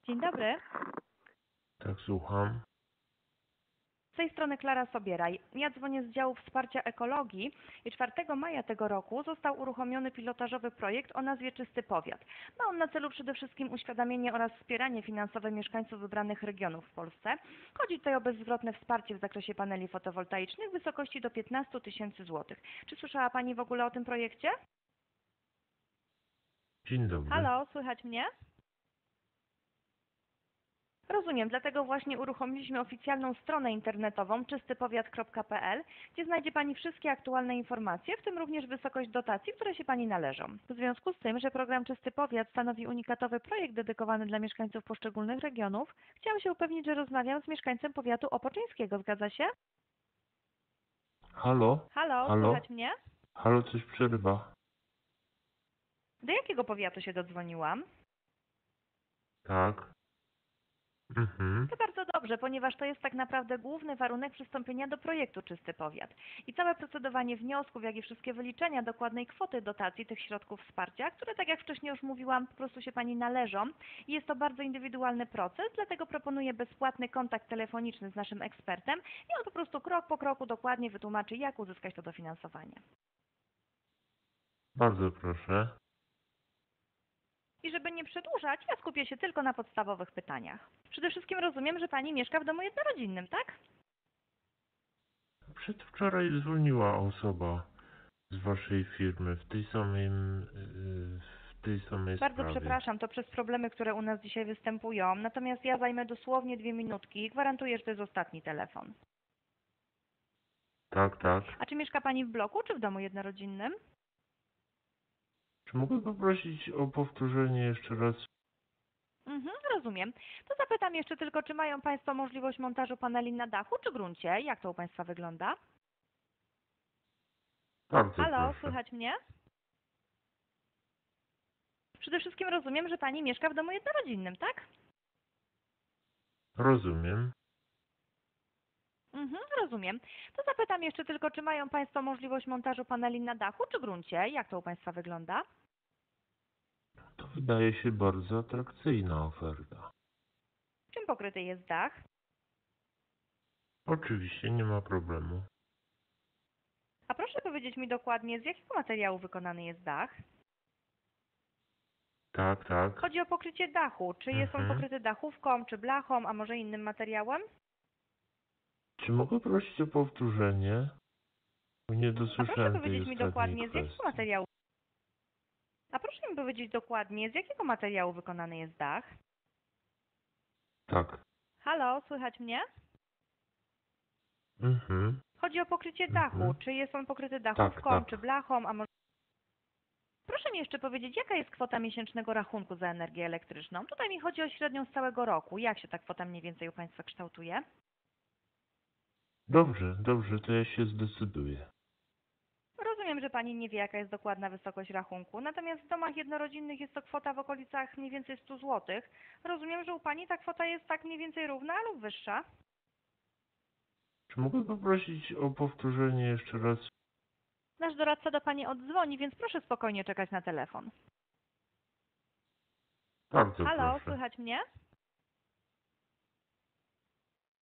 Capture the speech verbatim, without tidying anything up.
Dzień dobry. Tak, słucham. Z tej strony Klara Sobieraj. Ja dzwonię z działu wsparcia ekologii i czwartego maja tego roku został uruchomiony pilotażowy projekt o nazwie Czysty Powiat. Ma on na celu przede wszystkim uświadamienie oraz wspieranie finansowe mieszkańców wybranych regionów w Polsce. Chodzi tutaj o bezzwrotne wsparcie w zakresie paneli fotowoltaicznych w wysokości do piętnastu tysięcy złotych. Czy słyszała Pani w ogóle o tym projekcie? Dzień dobry. Halo, słychać mnie? Rozumiem, dlatego właśnie uruchomiliśmy oficjalną stronę internetową czystypowiat kropka p l, gdzie znajdzie Pani wszystkie aktualne informacje, w tym również wysokość dotacji, które się Pani należą. W związku z tym, że program Czysty Powiat stanowi unikatowy projekt dedykowany dla mieszkańców poszczególnych regionów, chciałam się upewnić, że rozmawiam z mieszkańcem powiatu opoczyńskiego. Zgadza się? Halo? Halo, Halo? słychać mnie? Halo, coś przerywa. Do jakiego powiatu się dodzwoniłam? Tak. Mhm. To bardzo dobrze, ponieważ to jest tak naprawdę główny warunek przystąpienia do projektu Czysty Powiat. I całe procedowanie wniosków, jak i wszystkie wyliczenia dokładnej kwoty dotacji tych środków wsparcia, które, tak jak wcześniej już mówiłam, po prostu się Pani należą. I jest to bardzo indywidualny proces, dlatego proponuję bezpłatny kontakt telefoniczny z naszym ekspertem i on po prostu krok po kroku dokładnie wytłumaczy, jak uzyskać to dofinansowanie. Bardzo proszę. I żeby nie przedłużać, ja skupię się tylko na podstawowych pytaniach. Przede wszystkim rozumiem, że Pani mieszka w domu jednorodzinnym, tak? Przedwczoraj dzwoniła osoba z waszej firmy w tej samej, yy, w tej samej Bardzo sprawie. przepraszam, to przez problemy, które u nas dzisiaj występują. Natomiast ja zajmę dosłownie dwie minutki i gwarantuję, że to jest ostatni telefon. Tak, tak. A czy mieszka Pani w bloku, czy w domu jednorodzinnym? Czy mogę poprosić o powtórzenie jeszcze raz? Mhm, rozumiem. To zapytam jeszcze tylko, czy mają Państwo możliwość montażu paneli na dachu czy gruncie? Jak to u Państwa wygląda? Bardzo Halo, proszę. słychać mnie? Przede wszystkim rozumiem, że Pani mieszka w domu jednorodzinnym, tak? Rozumiem. Mhm, rozumiem. To zapytam jeszcze tylko, czy mają Państwo możliwość montażu paneli na dachu czy gruncie? Jak to u Państwa wygląda? To wydaje się bardzo atrakcyjna oferta. Czym pokryty jest dach? Oczywiście nie ma problemu. A proszę powiedzieć mi dokładnie, z jakiego materiału wykonany jest dach? Tak, tak. Chodzi o pokrycie dachu. Czy jest on Mhm. pokryty dachówką, czy blachą, a może innym materiałem? Czy mogę prosić o powtórzenie? Bo nie A proszę dosłyszałem tej powiedzieć mi ostatniej dokładnie, z jakiego kwestii. materiału... A proszę mi powiedzieć dokładnie, z jakiego materiału wykonany jest dach? Tak. Halo, słychać mnie? Mhm. Chodzi o pokrycie Mhm. dachu. Czy jest on pokryty Tak, dachówką, tak. czy blachą, a może... Proszę mi jeszcze powiedzieć, jaka jest kwota miesięcznego rachunku za energię elektryczną? Tutaj mi chodzi o średnią z całego roku. Jak się ta kwota mniej więcej u Państwa kształtuje? Dobrze, dobrze, to ja się zdecyduję. Rozumiem, że Pani nie wie, jaka jest dokładna wysokość rachunku, natomiast w domach jednorodzinnych jest to kwota w okolicach mniej więcej stu złotych. Rozumiem, że u Pani ta kwota jest tak mniej więcej równa lub wyższa? Czy mogę poprosić o powtórzenie jeszcze raz? Nasz doradca do Pani oddzwoni, więc proszę spokojnie czekać na telefon. Bardzo Halo, proszę. słychać mnie?